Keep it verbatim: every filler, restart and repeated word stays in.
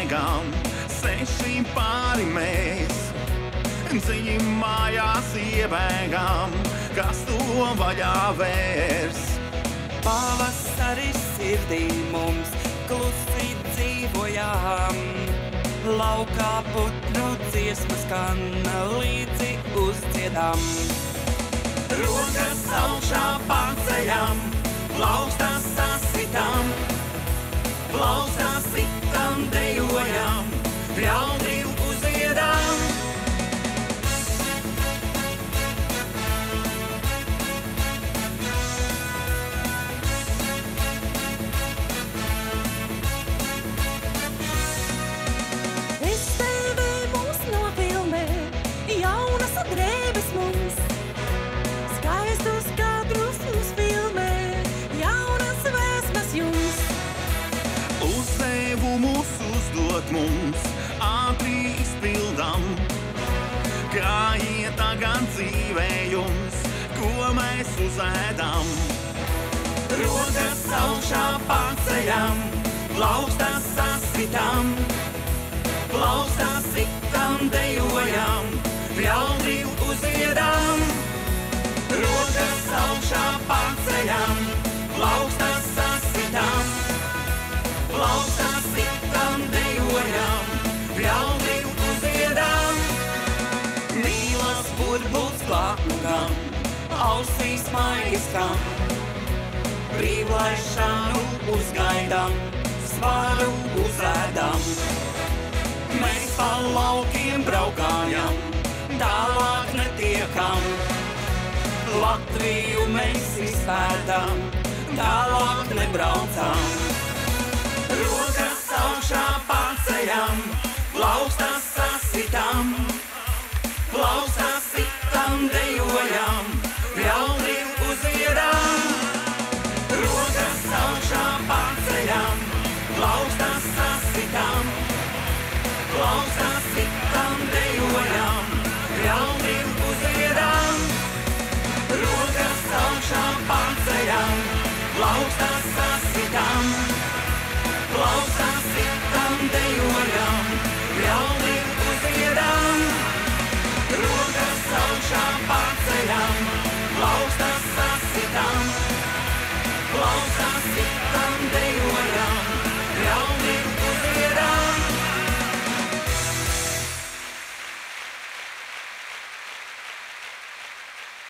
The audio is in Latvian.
bēgam, seši pāri mēs. Dziļi mājās iebēgam, kas to vaļā vērs. Pavasaris sirdī mums klusi dzīvojām, laukā putnu dziesmas skan, līdzi uzdziedam. Rokas augšā paceļam, plaukstās sasitam, plaukstās sitam, dejojam, ļaudī uzdziedam. Drēbes mums, skaistus kadrus uzfilmē, jaunas vēsmas jums. Uzdevumus uzdot mums, ātri izpildam, kā iet tagad dzīvē jums, ko mēs uzēdam. Rokas augšā paceļam, plaukstās sasitam, plaukstās sitam, dejojam, ļaudī uzdziedam. Rokas augšā paceļam, plaukstās sasitam, plaukstās sitam, dejojam, ļaudī uzdziedam. Mīlas burbulis klākam, ausīs maiskam, brīvlaišanu uzgaidam, svaru uzēdam. Mēs pa laukiem braukājam, tālāk netiekam, Latviju mēs izpētam, tālāk nebraucam. Rokas augšā paceļam, plaukstās